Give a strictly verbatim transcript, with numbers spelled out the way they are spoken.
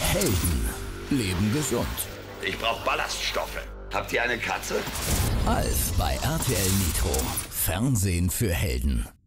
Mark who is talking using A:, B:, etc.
A: Helden leben gesund.
B: Ich brauche Ballaststoffe. Habt ihr eine Katze?
A: Alf bei R T L Nitro. Fernsehen für Helden.